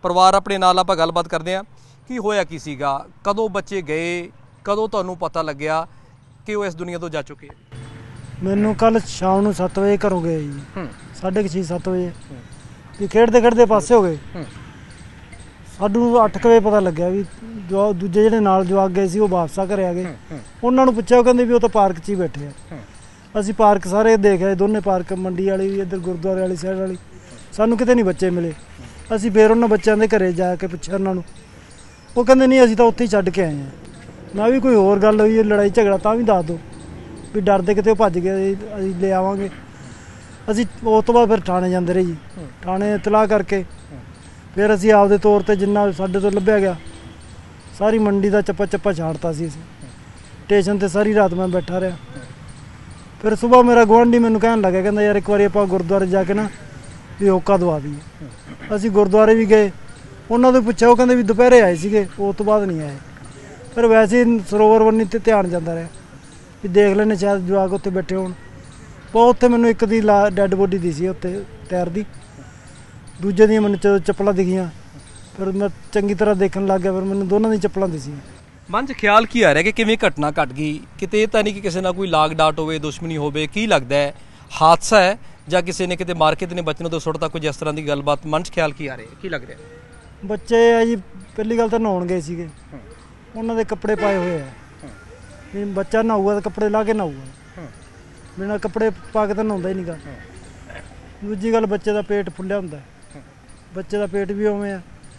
परिवार अपने नाल आपां गलबात करते हैं कि होया की सीगा, कदों बच्चे गए, कदों तुहानूं पता लग्या कि वो इस दुनिया तो जा चुके हैं? मैनू कल शाम को 7 बजे घरों गए जी, 6:30 7 बजे भी खेडते खेडते पासे हो गए। सानू 8 बजे पता लग्या भी जो दूजे ਜਿਹੜੇ ਨਾਲ ਜਵਾਕ गए सी वो वापस घरे आ गए। उन्होंने पूछा वो कहते भी वो तो पार्क 'ਚ ही बैठे हैं। ਅਸੀਂ पार्क सारे देख आए, दोनों पार्क मंडी वाली भी इधर गुरुद्वारे वाली साइड वाली, सानू किते नहीं बच्चे मिले। ਅਸੀਂ फिर उन्होंने बच्चों के घरे जाके पूछा उन्होंने, वो कहते नहीं ਅਸੀਂ ਤਾਂ ਉੱਥੇ ਹੀ ਛੱਡ ਕੇ ਆਏ हैं। मैं भी कोई होर गल हुई लड़ाई झगड़ा ਤਾਂ भी दस दो भी डरते किते भज गए ਅਸੀਂ ले आवांगे। ਅਸੀਂ उस तो बाद फिर थाने जाते रहे जी, थाने इतलाह करके फिर ਅਸੀਂ आपदे तौर पर जिन्ना साडे तो लभ्या गया सारी मंडी का चप्पा चप्पा छाड़ता सी। स्टेशन ते सारी रात मैं बैठा रहा। फिर सुबह मेरा गुआढ़ी मैनू कहन लगे, कहंदा यार एक बार आपां गुरुद्वारे जाके ना भी होका दवा दईए। असीं गुरुद्वारे भी गए, उन्होंने तो पूछा, वो कहंदे भी दोपहरे आए सीगे, उस तो बाद नहीं आए। फिर वैसे ही सरोवर बन्नी ते ध्यान जाता रहा भी देख लैने शायद जवाक उत्थे बैठे होण। पर उत्थे मैनू एक दी डैड बॉडी दिसी उत्ते तैर दी, दूजे दी मैनू चप्पलां दिखियां। फिर मैं चंगी तरह देखने लग गया, फिर मैनू दोनों दी चप्पलां दिसियां। मन च ख्याल की आ रहा कि किवें घटना घट गई, किते तां नहीं कि किसी ना कोई लाग डाट होवे, दुश्मनी होवे, की लगदा है हादसा है ਜਾਂ ਕਿਸੇ ਨੇ ਕਿਤੇ ਮਾਰ ਕੇ ਤੇ ਨੇ ਬੱਚੇ ਨੂੰ ਤੋਂ ਸੁੱਟਤਾ, ਕੋਈ ਇਸ ਤਰ੍ਹਾਂ ਦੀ ਗੱਲਬਾਤ ਮਨ 'ਚ ਖਿਆਲ ਕੀ ਆ ਰਿਹਾ, ਕੀ ਲੱਗ ਰਿਹਾ? ਬੱਚੇ ਆ ਜੀ ਪਹਿਲੀ ਗੱਲ ਤਾਂ ਨਹਾਉਣ ਗਏ ਸੀਗੇ, ਉਹਨਾਂ ਦੇ ਕੱਪੜੇ ਪਾਏ ਹੋਏ ਆ ਵੀ ਬੱਚਾ ਨਹਾਊਗਾ ਤਾਂ ਕੱਪੜੇ ਲਾ ਕੇ ਨਹਾਊਗਾ, ਬਿਨਾਂ ਕੱਪੜੇ ਪਾ ਕੇ ਤਾਂ ਨਹਾਉਂਦਾ ਹੀ ਨਹੀਂਗਾ। ਦੂਜੀ ਗੱਲ ਬੱਚੇ ਦਾ ਪੇਟ ਫੁੱਲਿਆ ਹੁੰਦਾ, ਬੱਚੇ ਦਾ ਪੇਟ ਵੀ ਉਵੇਂ ਆ।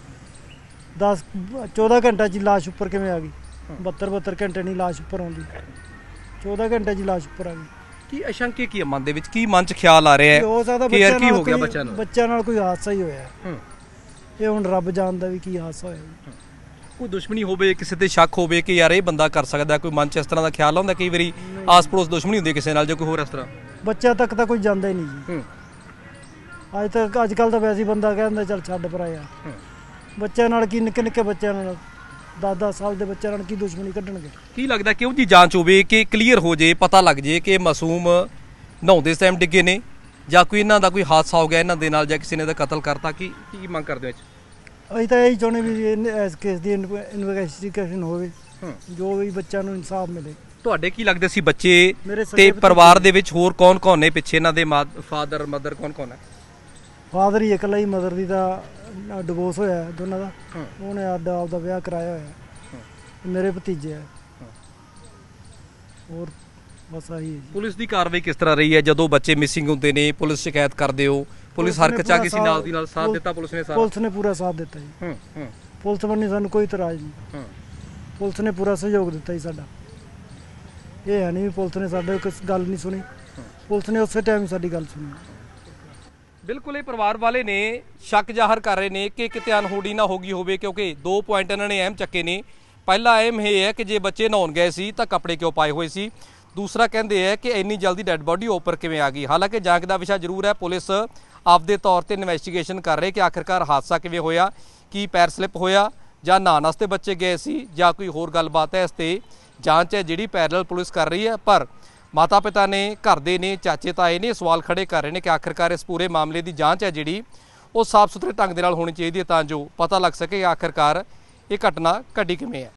14 ਘੰਟਿਆਂ 'ਚ ਲਾਸ਼ ਉੱਪਰ ਕਿਵੇਂ ਆ ਗਈ? 72 ਘੰਟੇ ਨਹੀਂ ਲਾਸ਼ ਉੱਪਰ ਆਉਂਦੀ, 14 ਘੰਟੇ 'ਚ ਲਾਸ਼ ਉੱਪਰ ਆ ਗਈ। ਕੀ ਅਸ਼ੰਕੇ ਕੀ ਮਨ ਦੇ ਵਿੱਚ, ਕੀ ਮਨ 'ਚ ਖਿਆਲ ਆ ਰਿਹਾ ਹੈ ਹੋ ਸਕਦਾ ਕਿ ਯਾਰ ਕੀ ਹੋ ਗਿਆ ਬੱਚਿਆਂ ਨੂੰ? ਬੱਚਿਆਂ ਨਾਲ ਕੋਈ ਹਾਦਸਾ ਹੀ ਹੋਇਆ। ਇਹ ਹੁਣ ਰੱਬ ਜਾਣਦਾ ਵੀ ਕੀ ਹਾਦਸਾ ਹੋਇਆ। ਕੋਈ ਦੁਸ਼ਮਣੀ ਹੋਵੇ, ਕਿਸੇ ਤੇ ਸ਼ੱਕ ਹੋਵੇ ਕਿ ਯਾਰ ਇਹ ਬੰਦਾ ਕਰ ਸਕਦਾ, ਕੋਈ ਮਨ 'ਚ ਇਸ ਤਰ੍ਹਾਂ ਦਾ ਖਿਆਲ ਆਉਂਦਾ? ਕਈ ਵਾਰੀ ਆਸ ਪੜੋਸ ਦੁਸ਼ਮਣੀ ਹੁੰਦੀ ਕਿਸੇ ਨਾਲ ਜਾਂ ਕੋਈ ਹੋਰ ਇਸ ਤਰ੍ਹਾਂ। ਬੱਚਿਆਂ ਤੱਕ ਤਾਂ ਕੋਈ ਜਾਂਦਾ ਹੀ ਨਹੀਂ ਜੀ। ਅੱਜ ਕੱਲ੍ਹ ਤਾਂ ਵੈਸੇ ਹੀ ਬੰਦਾ ਕਹਿੰਦਾ ਚੱਲ ਛੱਡ ਪਰਾਂ ਯਾਰ। ਬੱਚਿਆਂ ਨਾਲ ਕੀ, ਨਿੱਕੇ ਨਿੱਕੇ ਬੱਚਿਆਂ ਨਾਲ 10-10 ਸਾਲ ਦੇ ਬੱਚਿਆਂ ਨਾਲ ਕੀ ਦੁਸ਼ਮਣੀ ਕੱਢਣਗੇ? ਕੀ ਲੱਗਦਾ ਕਿਉਂ ਜੀ ਜਾਂਚ ਹੋਵੇ ਕਿ ਕਲੀਅਰ ਹੋ ਜੇ, ਪਤਾ ਲੱਗ ਜੇ ਕਿ ਮਾਸੂਮ ਨਹਾਉਂਦੇ ਇਸ ਟਾਈਮ ਡਿੱਗੇ ਨੇ ਜਾਂ ਕੋਈ ਇਹਨਾਂ ਦਾ ਕੋਈ ਹਾਦਸਾ ਹੋ ਗਿਆ ਇਹਨਾਂ ਦੇ ਨਾਲ, ਜਾਂ ਕਿਸੇ ਨੇ ਇਹਦਾ ਕਤਲ ਕਰਤਾ? ਕੀ ਮੰਗ ਕਰਦੇ ਹੋ? ਅਸੀਂ ਤਾਂ ਇਹੀ ਚਾਹੁੰਦੇ ਵੀ ਇਸ ਕੇਸ ਦੀ ਇਨਵੈਸਟੀਗੇਸ਼ਨ ਹੋਵੇ, ਜੋ ਵੀ ਬੱਚਿਆਂ ਨੂੰ ਇਨਸਾਫ ਮਿਲੇ। ਤੁਹਾਡੇ ਕੀ ਲੱਗਦੇ ਸੀ ਬੱਚੇ ਤੇ ਪਰਿਵਾਰ ਦੇ ਵਿੱਚ ਹੋਰ ਕੌਣ ਕੌਣ ਨੇ ਪਿੱਛੇ? ਇਹਨਾਂ ਦੇ ਫਾਦਰ ਮਦਰ ਕੌਣ ਕੌਣ ਹੈ? ਫਾਦਰ ਹੀ ਇਕੱਲਾ ਹੀ, ਮਦਰ ਦੀ ਤਾਂ ਡਿਵੋਰਸ ਹੋਇਆ ਦੋਨਾਂ ਦਾ, ਉਹਨੇ ਆਪਦਾ ਵਿਆਹ ਕਰਾਇਆ ਹੋਇਆ। ਮੇਰੇ ਭਤੀਜੇ ਆ, ਹੋਰ ਬਸ ਆਹੀ ਹੈ। ਪੁਲਿਸ ਦੀ ਕਾਰਵਾਈ ਕਿਸ ਤਰ੍ਹਾਂ ਰਹੀ ਹੈ ਜਦੋਂ ਬੱਚੇ ਮਿਸਿੰਗ ਹੁੰਦੇ ਨੇ? ਪੁਲਿਸ ਸ਼ਿਕਾਇਤ ਕਰਦੇ ਹੋ, ਪੁਲਿਸ ਹਰਕਤ 'ਚ ਆ ਗਈ ਸੀ, ਨਾਲ ਦੀ ਨਾਲ ਸਾਥ ਦਿੱਤਾ ਪੁਲਿਸ ਨੇ? ਪੁਲਿਸ ਨੇ ਪੂਰਾ ਸਾਥ ਦਿੱਤਾ ਜੀ। ਪੁਲਿਸ ਵੱਲੋਂ ਸਾਨੂੰ ਕੋਈ ਇਤਰਾਜ਼ ਨਹੀਂ, ਪੁਲਿਸ ਨੇ ਪੂਰਾ ਸਹਿਯੋਗ ਦਿੱਤਾ ਜੀ ਸਾਡਾ। ਇਹ ਹੈ ਨਹੀਂ ਵੀ ਪੁਲਿਸ ਨੇ ਸਾਡੇ ਕੋਈ ਗੱਲ ਨਹੀਂ ਸੁਣੀ, ਪੁਲਿਸ ਨੇ ਉਸੇ ਟਾਈਮ ਸਾਡੀ ਗੱਲ ਸੁਣੀ। ਬਿਲਕੁਲ ਇਹ ਪਰਿਵਾਰ ਵਾਲੇ ਨੇ ਸ਼ੱਕ ਜ਼ਾਹਰ ਕਰ ਰਹੇ ਨੇ ਕਿ ਕਿਤੇ ਅਣਹੋਣੀ ਨਾ ਹੋ ਗਈ ਹੋਵੇ, ਕਿਉਂਕਿ 2 ਪੁਆਇੰਟ ਇਹਨਾਂ ਨੇ ਅਹਿਮ ਚੱਕੇ ਨੇ। ਪਹਿਲਾ ਅਹਿਮ ਇਹ ਹੈ ਕਿ ਜੇ ਬੱਚੇ ਨਹਾਉਣ ਗਏ ਸੀ ਤਾਂ ਕੱਪੜੇ ਕਿਉਂ ਪਾਏ ਹੋਏ ਸੀ? ਦੂਸਰਾ ਕਹਿੰਦੇ ਹੈ ਕਿ ਇੰਨੀ ਜਲਦੀ ਡੈੱਡ ਬੋਡੀ ਉੱਪਰ ਕਿਵੇਂ ਆ ਗਈ? ਹਾਲਾਂਕਿ ਜਾਂਚ ਦਾ ਵਿਸ਼ਾ ਜ਼ਰੂਰ ਹੈ, ਪੁਲਿਸ ਆਪਦੇ ਤੌਰ ਤੇ ਇਨਵੈਸਟੀਗੇਸ਼ਨ ਕਰ ਰਹੇ ਕਿ ਆਖਿਰਕਾਰ ਹਾਦਸਾ ਕਿਵੇਂ ਹੋਇਆ, ਕੀ ਪੈਰ ਸਲਿੱਪ ਹੋਇਆ ਜਾਂ ਨਹਾਉਣ ਵਾਸਤੇ ਬੱਚੇ ਗਏ ਸੀ ਜਾਂ ਕੋਈ ਹੋਰ ਗੱਲਬਾਤ ਹੈ। ਇਸ ਤੇ ਜਾਂਚ ਹੈ ਜਿਹੜੀ ਪੈਰਲਲ ਪੁਲਿਸ ਕਰ ਰਹੀ ਹੈ, ਪਰ ਮਾਤਾ ਪਿਤਾ ਨੇ, ਘਰ ਦੇ ਨੇ, ਚਾਚੇ ਤਾਏ ਨੇ ਸਵਾਲ ਖੜੇ ਕਰ ਰਹੇ ਨੇ ਕਿ ਆਖਿਰਕਾਰ ਇਸ ਪੂਰੇ ਮਾਮਲੇ ਦੀ ਜਾਂਚ ਹੈ ਜਿਹੜੀ ਉਹ ਸਾਫ਼ ਸੁਥਰੇ ਢੰਗ ਦੇ ਨਾਲ ਹੋਣੀ ਚਾਹੀਦੀ ਹੈ ਤਾਂ ਜੋ ਪਤਾ ਲੱਗ ਸਕੇ ਆਖਿਰਕਾਰ ਇਹ ਘਟਨਾ ਘਟੀ ਕਿਵੇਂ ਹੈ।